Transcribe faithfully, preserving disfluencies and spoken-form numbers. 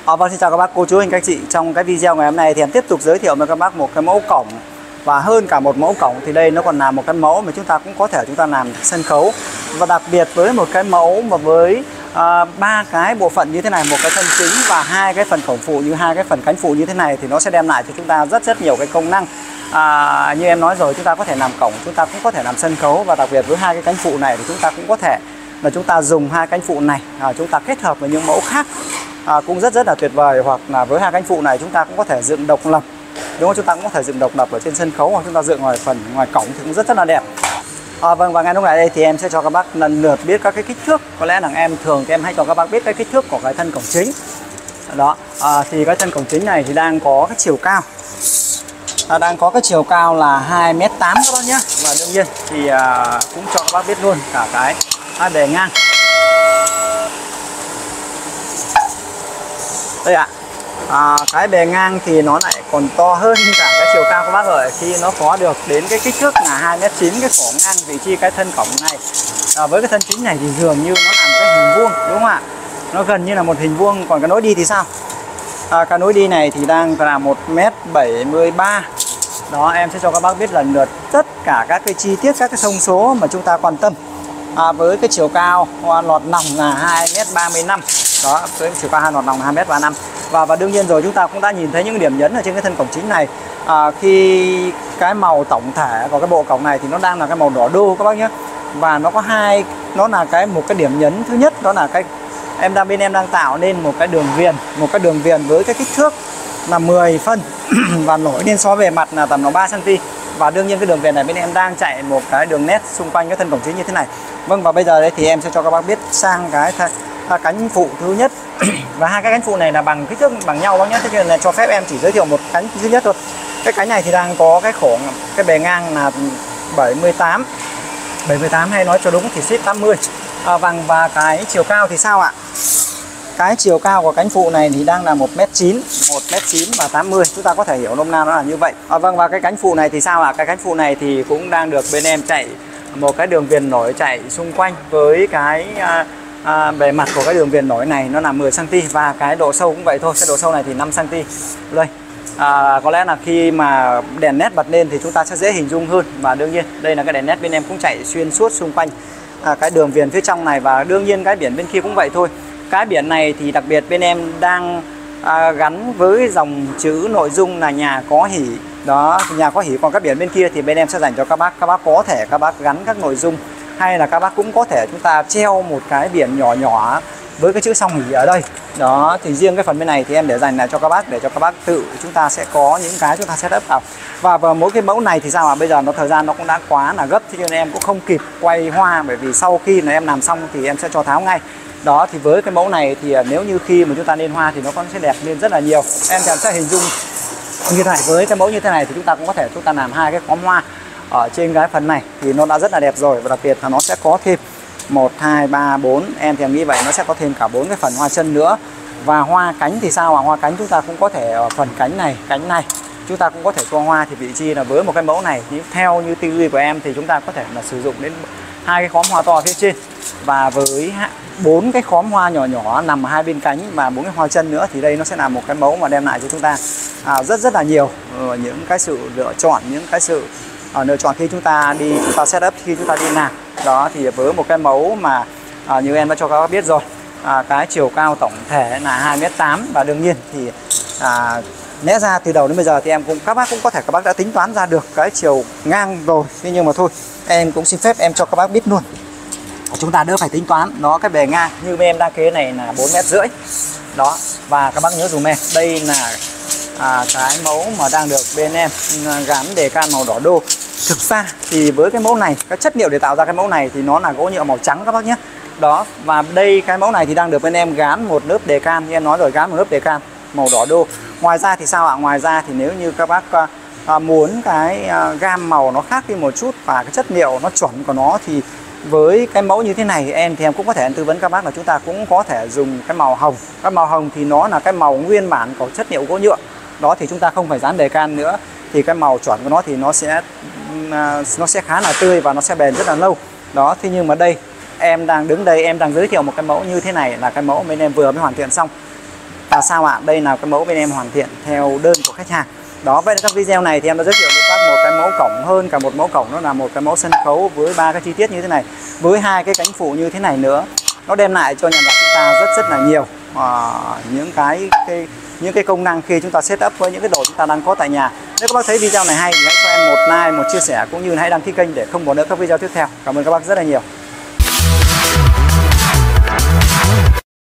À, vâng, xin chào các bác cô chú anh các chị. Trong cái video ngày hôm nay thì em tiếp tục giới thiệu với các bác một cái mẫu cổng, và hơn cả một mẫu cổng thì đây nó còn là một cái mẫu mà chúng ta cũng có thể chúng ta làm sân khấu. Và đặc biệt với một cái mẫu mà với ba uh, cái bộ phận như thế này, một cái thân chính và hai cái phần cổng phụ như hai cái phần cánh phụ như thế này, thì nó sẽ đem lại cho chúng ta rất rất nhiều cái công năng. À, như em nói rồi, chúng ta có thể làm cổng, chúng ta cũng có thể làm sân khấu, và đặc biệt với hai cái cánh phụ này thì chúng ta cũng có thể là chúng ta dùng hai cánh phụ này à, chúng ta kết hợp với những mẫu khác à, cũng rất rất là tuyệt vời. Hoặc là với hai cánh phụ này chúng ta cũng có thể dựng độc lập, đúng không? Chúng ta cũng có thể dựng độc lập ở trên sân khấu, hoặc chúng ta dựng ngoài phần ngoài cổng thì cũng rất rất là đẹp. À, vâng, và ngay lúc này đây thì em sẽ cho các bác lần lượt biết các cái kích thước. Có lẽ là em thường thì em hay cho các bác biết cái kích thước của cái thân cổng chính. Đó, à, thì cái thân cổng chính này thì đang có cái chiều cao, à, đang có cái chiều cao là hai mét tám các bác nhé. Và đương nhiên thì à, cũng cho các bác biết luôn cả cái à, bề ngang. Đây ạ. À, cái bề ngang thì nó lại còn to hơn cả cái chiều cao các bác rồi, khi nó có được đến cái kích thước là hai mét chín cái khổ ngang vị trí cái thân cổng này. À, với cái thân chính này thì dường như nó làm cái hình vuông, đúng không ạ? Nó gần như là một hình vuông. Còn cái nối đi thì sao? À, cái nối đi này thì đang là một mét bảy mươi ba. Đó, em sẽ cho các bác biết lần lượt tất cả các cái chi tiết, các cái thông số mà chúng ta quan tâm. À, với cái chiều cao lọt nòng là hai mét ba mươi lăm. Đó, với chiều cao lọt nòng là hai mét ba mươi lăm. Và và đương nhiên rồi, chúng ta cũng đã nhìn thấy những điểm nhấn ở trên cái thân cổng chính này. À, khi cái màu tổng thể của cái bộ cổng này thì nó đang là cái màu đỏ đô các bác nhé. Và nó có hai, nó là cái một cái điểm nhấn thứ nhất, đó là cái em đang bên em đang tạo nên một cái đường viền, một cái đường viền với cái kích thước là mười phân và nổi lên so về mặt là tầm nó ba xăng ti mét. Và đương nhiên cái đường viền này bên em đang chạy một cái đường nét xung quanh cái thân cổng chính như thế này. Vâng, và bây giờ đây thì em sẽ cho các bác biết sang cái cánh phụ thứ nhất. Và hai cái cánh phụ này là bằng kích thước bằng nhau bác nhé, thế nên là cho phép em chỉ giới thiệu một cánh thứ nhất thôi. Cái cánh này thì đang có cái khổ, cái bề ngang là bảy mươi tám, bảy mươi tám hay nói cho đúng thì ship tám mươi. À, vâng, và cái chiều cao thì sao ạ? Cái chiều cao của cánh phụ này thì đang là một mét chín, một mét chín và tám mươi. Chúng ta có thể hiểu nôm na nó là như vậy. À, vâng, và cái cánh phụ này thì sao ạ? Cái cánh phụ này thì cũng đang được bên em chạy một cái đường viền nổi chạy xung quanh với cái à, à, bề mặt của cái đường viền nổi này nó là mười xăng ti mét, và cái độ sâu cũng vậy thôi. Cái độ sâu này thì năm xăng ti mét. Đây. À, có lẽ là khi mà đèn nét bật lên thì chúng ta sẽ dễ hình dung hơn. Và đương nhiên đây là cái đèn nét bên em cũng chạy xuyên suốt xung quanh à, cái đường viền phía trong này. Và đương nhiên cái biển bên kia cũng vậy thôi. Cái biển này thì đặc biệt bên em đang à, gắn với dòng chữ nội dung là nhà có hỉ. Đó, nhà có hỉ. Còn các biển bên kia thì bên em sẽ dành cho các bác. Các bác có thể các bác gắn các nội dung, hay là các bác cũng có thể chúng ta treo một cái biển nhỏ nhỏ với cái chữ song hỉ ở đây. Đó, thì riêng cái phần bên này thì em để dành lại cho các bác, để cho các bác tự chúng ta sẽ có những cái chúng ta setup vào. Và vào mỗi cái mẫu này thì sao ạ? À? Bây giờ nó thời gian nó cũng đã quá là gấp, thế nên em cũng không kịp quay hoa, bởi vì sau khi là em làm xong thì em sẽ cho tháo ngay. Đó, thì với cái mẫu này thì nếu như khi mà chúng ta lên hoa thì nó cũng sẽ đẹp lên rất là nhiều. Em sẽ hình dung như thế này. Với cái mẫu như thế này thì chúng ta cũng có thể chúng ta làm hai cái khóm hoa ở trên cái phần này thì nó đã rất là đẹp rồi. Và đặc biệt là nó sẽ có thêm một, hai, ba, bốn. Em thì em nghĩ vậy, nó sẽ có thêm cả bốn cái phần hoa chân nữa. Và hoa cánh thì sao ạ? À? Hoa cánh chúng ta cũng có thể ở phần cánh này, cánh này chúng ta cũng có thể cho hoa. Thì vị trí là với một cái mẫu này thì theo như tư duy của em thì chúng ta có thể là sử dụng đến hai cái khóm hoa to phía trên, và với bốn cái khóm hoa nhỏ nhỏ nằm ở hai bên cánh và bốn cái hoa chân nữa, thì đây nó sẽ là một cái mẫu mà đem lại cho chúng ta à, rất rất là nhiều uh, những cái sự lựa chọn, những cái sự uh, lựa chọn khi chúng ta đi chúng ta setup, khi chúng ta đi làm. Đó, thì với một cái mẫu mà uh, như em đã cho các bác biết rồi, à, cái chiều cao tổng thể là hai mét tám. Và đương nhiên thì à, lẽ ra từ đầu đến bây giờ thì em cũng các bác cũng có thể các bác đã tính toán ra được cái chiều ngang rồi, thế nhưng mà thôi em cũng xin phép em cho các bác biết luôn, chúng ta đỡ phải tính toán. Nó cái bề ngang như bên em đang kế này là bốn mét rưỡi. Đó, và các bác nhớ dùm em, đây là à, cái mẫu mà đang được bên em gắn đề can màu đỏ đô. Thực ra thì với cái mẫu này, cái chất liệu để tạo ra cái mẫu này thì nó là gỗ nhựa màu trắng các bác nhé. Đó, và đây cái mẫu này thì đang được bên em gắn một lớp đề can, như em nói rồi, gắn một lớp đề can màu đỏ đô. Ngoài ra thì sao ạ? Ngoài ra thì nếu như các bác à, muốn cái à, gam màu nó khác đi một chút và cái chất liệu nó chuẩn của nó, thì với cái mẫu như thế này em thì em cũng có thể tư vấn các bác là chúng ta cũng có thể dùng cái màu hồng. Cái màu hồng thì nó là cái màu nguyên bản của chất liệu gỗ nhựa. Đó, thì chúng ta không phải dán đề can nữa, thì cái màu chuẩn của nó thì nó sẽ nó sẽ khá là tươi và nó sẽ bền rất là lâu. Đó, thế nhưng mà đây em đang đứng đây em đang giới thiệu một cái mẫu như thế này, là cái mẫu bên em vừa mới hoàn thiện xong. Và sao ạ? Đây là cái mẫu bên em hoàn thiện theo đơn của khách hàng. Đó, vậy trong video này thì em đã giới thiệu với các bác một cái mẫu cổng, hơn cả một mẫu cổng, đó là một cái mẫu sân khấu với ba cái chi tiết như thế này, với hai cái cánh phụ như thế này nữa. Nó đem lại cho nhà bạc chúng ta rất rất là nhiều à, những cái, cái những cái công năng khi chúng ta set up với những cái đồ chúng ta đang có tại nhà. Nếu các bác thấy video này hay thì hãy cho em một like, một chia sẻ, cũng như hãy đăng ký kênh để không bỏ lỡ các video tiếp theo. Cảm ơn các bác rất là nhiều.